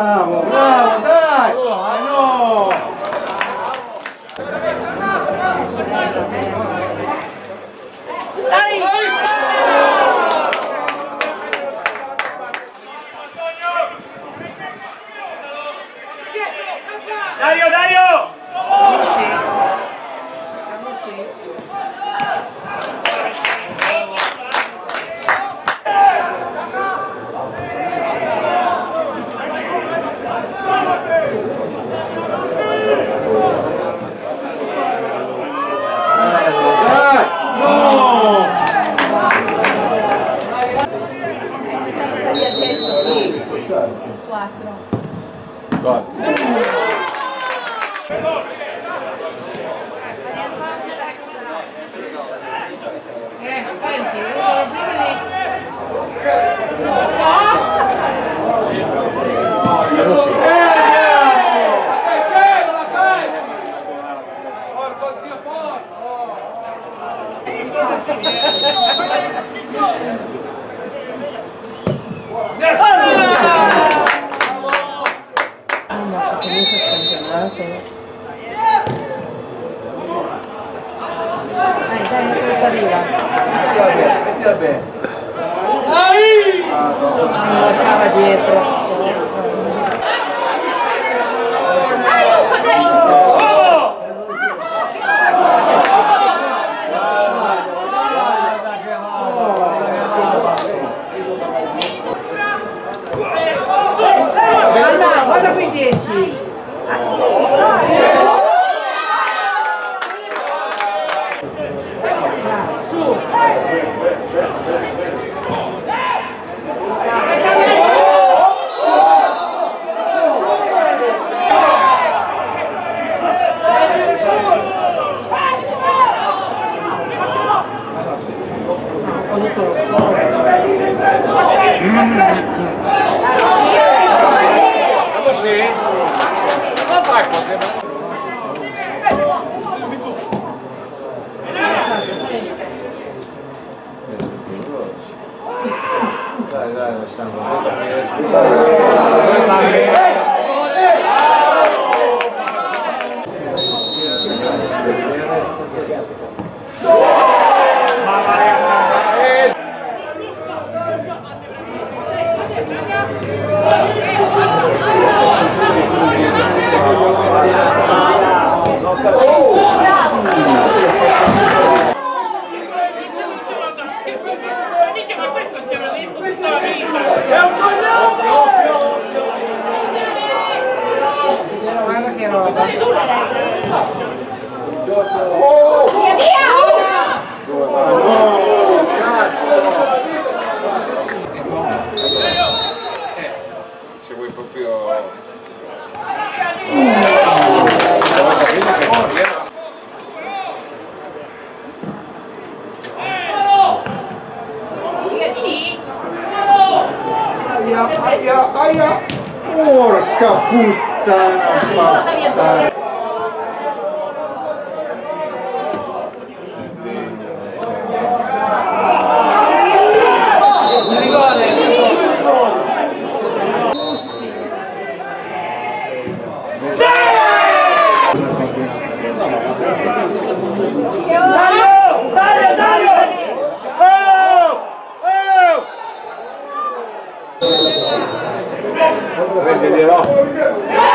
Bravo, bravo, dai! No! Dai! Dario, Dario! Senti, sono prima di... Porco zio porco! Dai, non si arriva. Mettila bene. Mi lasciava dietro. Guarda qui 10. Su. Sì? Non fai qualche dai, lasciamo. Ma questo ce l'ho detto tutta la vita! È un coglione! Guarda che roba. Via via! Se vuoi proprio... Aia! Porca puttana bastarda! Prendeglielo!